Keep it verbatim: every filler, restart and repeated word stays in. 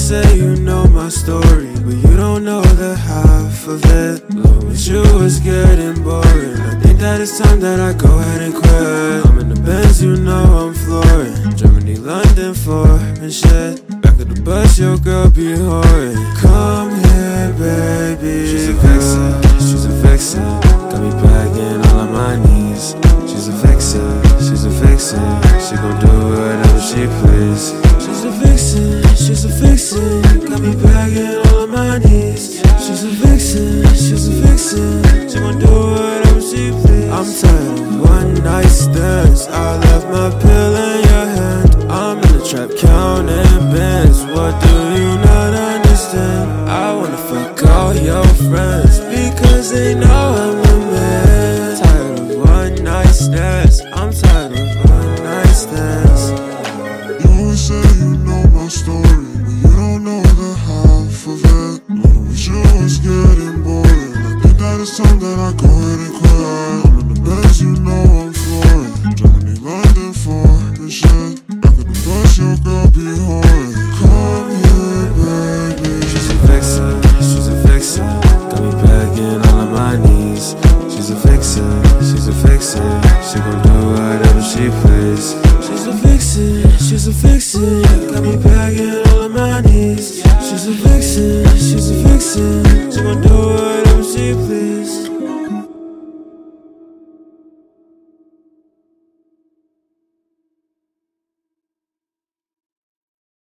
say you know my story, but you don't know the half of it. Long as you was getting boring, I think that it's time that I go ahead and quit. I'm in the Benz, you know I'm flooring. Germany, London, foreign shit. Back at the bus, your girl be whoring. Come here, baby. She's a vixen, she's a vixen. Got me begging all on my knees. She's a vixen, she's a vixen. She gon' do whatever she please. She's a vixen, she's a vixen. Got me begging all on my knees. She's a vixen, she's a vixen. She gon' do whatever she please. I'm tired of one night stands. I left my pill in your hand. I'm in the trap counting bands. What do you not understand? I wanna fuck all your friends because they know I'm the man. Tired of one night stands. I'm tired of one night stands. You always say you know my story, but you don't know the half of it. Long as you was getting boring, I think that it's time that I go ahead and quit. I'm in the Benz, you know I'm flooring. Germany, London, foreign shit. Back at the bus, your girl be whoring. Come here, baby. She's a vixen, she's a vixen. Got me begging all on my knees. She's a vixen, she's a vixen. She gon' do whatever she please. She's a vixen, she's a vixen.